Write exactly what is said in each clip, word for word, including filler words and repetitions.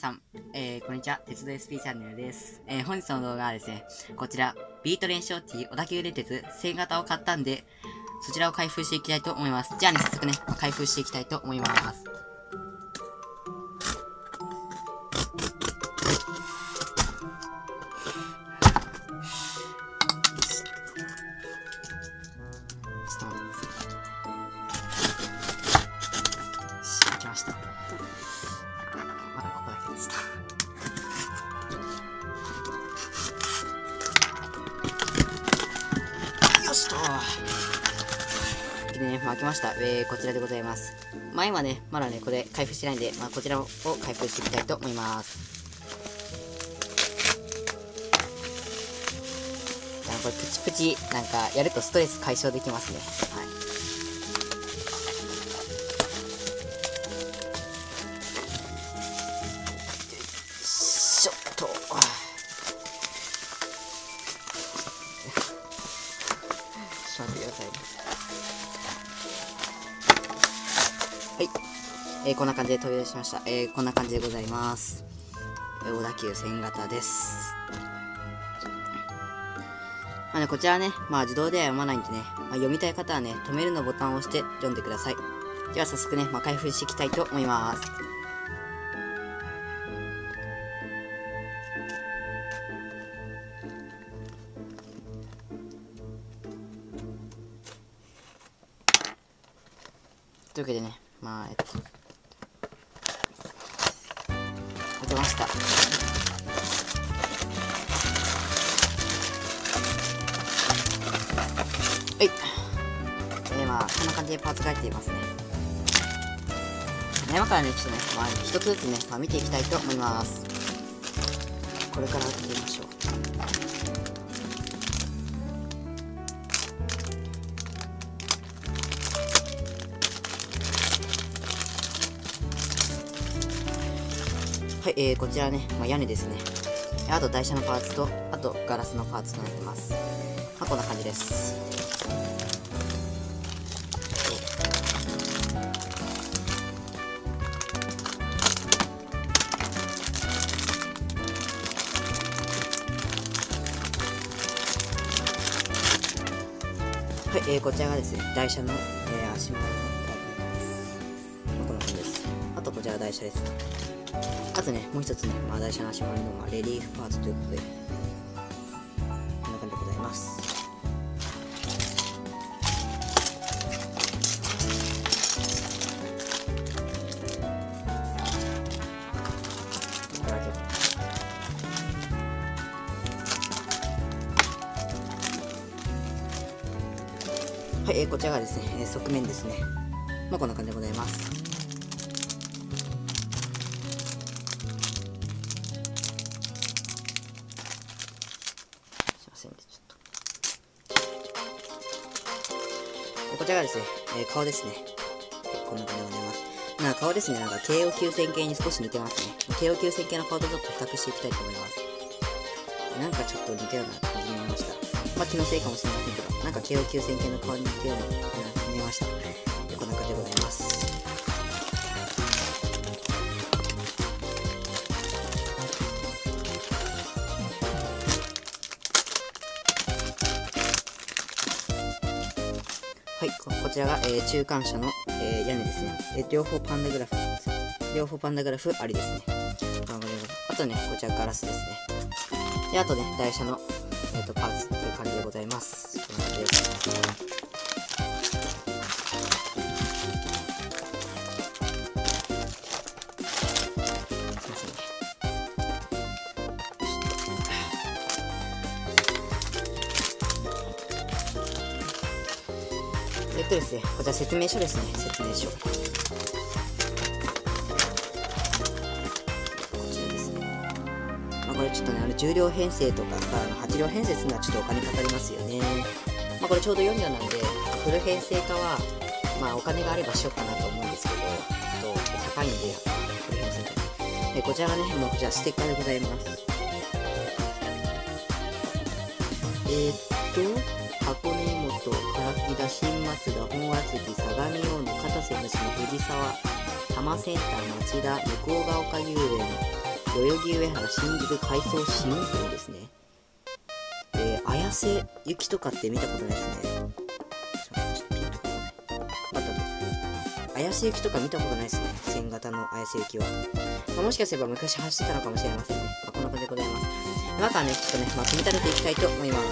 さん、えー、こんにちは。鉄道 エスピー チャンネルです。えー、本日の動画はですね、こちら、ビート連勝 T 小田急電鉄せん型を買ったんで、そちらを開封していきたいと思います。じゃあね、早速ね、開封していきたいと思います。よしとでね、まあ、開けました。えー、こちらでございます。まあ、今ね、まだね、これ開封してないんで、まあ、こちらを開封していきたいと思います。これプチプチ、なんか、やるとストレス解消できますね。はい。しょっと。ちょっと待ってくださいね。はい。えー、こんな感じで飛び出しました。えー、こんな感じでございます。えー、小田急線型です。まあね、こちらはね、まあ自動では読まないんでね、まあ、読みたい方はね、止めるのボタンを押して読んでください。では早速ね、まあ、開封していきたいと思います。というわけでね、まあ、えっと、開けました。はい。えー、まあ、こんな感じでパーツが入っていますね。今からね、ちょっとね、まあ、一つずつね、まあ、見ていきたいと思います。これから開けてみましょう。はい、えー、こちらね、まあ、屋根ですね。あと台車のパーツと、あとガラスのパーツとなってます。まあ、こんな感じです。はい、えー、こちらがですね、台車の、えー、足回りのパーツになります。まあ、こんな感じです。あとこちら台車です。あとね、もう一つね、まあ、台車の足回りの、まあ、レリーフパーツということで、こんな感じでございます。はい、えー、こちらがですね、えー、側面ですね。まあ、こんな感じでございます。すいませんね、ちょっと。こちらがですね、えー、顔ですね。こんな感じでございます。なんか顔ですね、なんか京王急線系に少し似てますね。京王急線系の顔とちょっと比較していきたいと思います。なんかちょっと似たような感じに見えました。まあ気のせいかもしれませんけど、なんか京王急線系の顔に似たように見えました。でこんな感じでございます。はい、こ, こちらが、えー、中間車の、えー、屋根ですね。えー、両方パンダグラフ、両方パンダグラフありですね。あとね、こちらガラスですね。で、あとね、台車の、えー、とパーツっていう感じでございます。こんな感じです。すいませんね。えっとですね、こちら説明書ですね、説明書。こちらですね。まあ、これちょっとね、あのじゅう両編成とかさ、あのはち両編成するのはちょっとお金かかりますよね。まあ、これちょうどよん両なんで、フル編成化は、まあ、お金があればしようかなと思うんですけど、ちょっと高いんで、やっぱフル編成化。えこちらがね、もうこちらステッカーでございます。えー、っと、箱根本、唐木田、新松田、本厚木、相模大野、片瀬虫の藤沢、多摩センター、町田、向ヶ丘遊園、 代々木上原新宿改装新風ですね。で、綾瀬ゆきとかって見たことないですね。ちょっとピンとこない。あったあった。綾瀬ゆきとか見たことないですね。線型の綾瀬ゆきは。まあ、もしかすれば昔走ってたのかもしれませんね。まあ、こんな感じでございます。今からね、ちょっとね、まあ、組み立てていきたいと思います。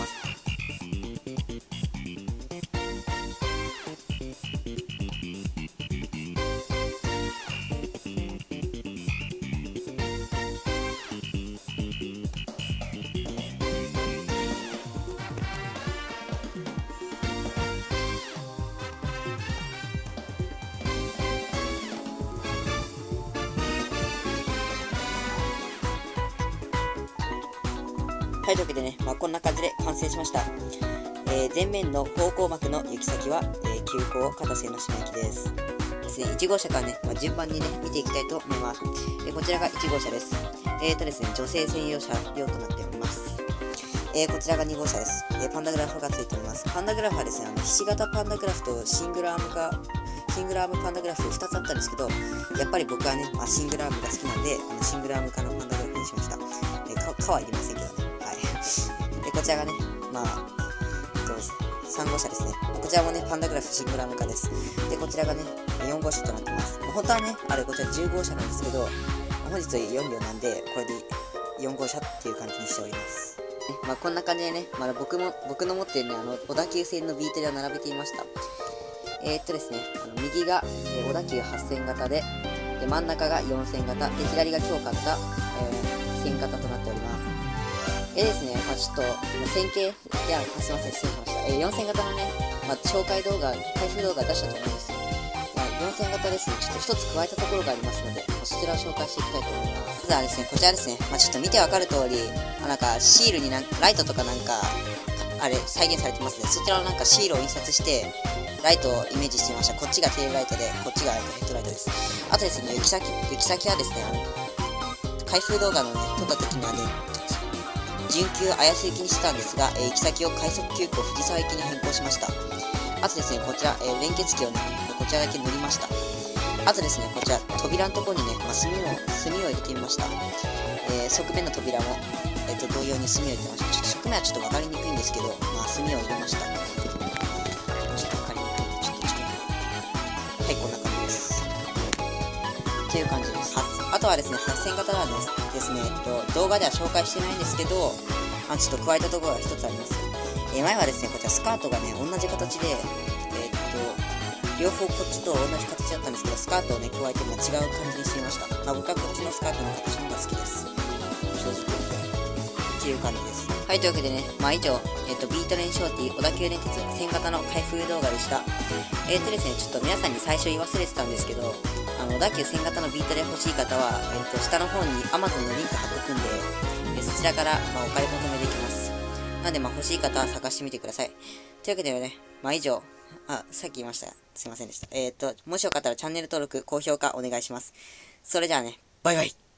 はい、というわけでね、まあ、こんな感じで完成しました。えー、前面の方向幕の行き先は、えー、急行片瀬の島駅です。ですね、いち号車からね、まあ、順番にね、見ていきたいと思います。えー、こちらがいち号車です。えーとですね、女性専用車両となっております。えー、こちらがに号車です。えー、パンダグラフがついております。パンダグラフはですね、あの、ひし形パンダグラフとシングルアームが、シングルアームパンダグラフふたつあったんですけど、やっぱり僕はね、まあ、シングルアームが好きなんで、あのシングルアーム化のパンダグラフにしました。えー、か、かはいりませんけどね。はい。で、こちらがね、まあ、どうですさん号車ですね。こちらもね、パンダグラフシングルアーム化です。で、こちらがね、よん号車となってます。本当はね、あれ、こちらじゅう号車なんですけど、本日よん両なんで、これでよん号車っていう感じにしております。ね、まあ、こんな感じでね、まだ僕も、僕の持ってるね、あの、小田急線のビートで並べていました。えー、っとですね、あの右が、えー、小田急はち線型で、で、真ん中がよん線型、で、左が今日買った、えー、線型となっております。えーですね、まあ、ちょっと、線形、いや、すいません、失礼しました。えー、よん線型のね、まあ、紹介動画、開封動画出したと思うんですよ。まあ、よん線型ですね、ちょっと一つ加えたところがありますので、そちらを紹介していきたいと思います。まずはですね、こちらですね、まあ、ちょっと見てわかる通り、まあ、なんか、シールになんか、ライトとかなんか、あれ、再現されてますね。そちらのなんかシールを印刷して、ライトをイメージしてみました。こっちがテールライトで、こっちがヘッドライトです。あとですね、行き先、行き先はですね、あの、開封動画のね、撮った時にはね、準急綾瀬行きにしてたんですが、えー、行き先を快速急行藤沢行きに変更しました。あとですね、こちら、えー、連結器をね、こちらだけ塗りました。あとですね、こちら、扉のところにね、まあ、墨を、墨を入れてみました。えー、側面の扉も、えっと、同様に墨を入れてました。ちょっと側面はちょっと分かりにくいんですけど、まあ、墨を入れました。ちょっと分かりにくいんで、ちょっと近く。はい、こんな感じです。っていう感じです。あとはですね、はち線型はですね、えっと、動画では紹介してないんですけど、あちょっと加えたところが一つあります。えー、前はですね、こちらスカートがね、同じ形で、えー、っと、両方こっちと同じ形だったんですけど、スカートをね、加えても違う感じにしていました。まあ、僕はこっちのスカートの形の方が好きです。正直。っていう感じです。はい、というわけでね、まあ以上、えっと、ビートレインショーティー小田急電鉄線型の開封動画でした。えー、っとですね、ちょっと皆さんに最初言い忘れてたんですけど、あの、小田急線型のビートレイ欲しい方は、えっと、下の方に Amazon のリンク貼っとくんで、えー、そちらから、まあ、お買い求めできます。なんで、まあ、欲しい方は探してみてください。というわけでね、まあ以上、あ、さっき言いました。すいませんでした。えー、っと、もしよかったらチャンネル登録、高評価お願いします。それじゃあね、バイバイ。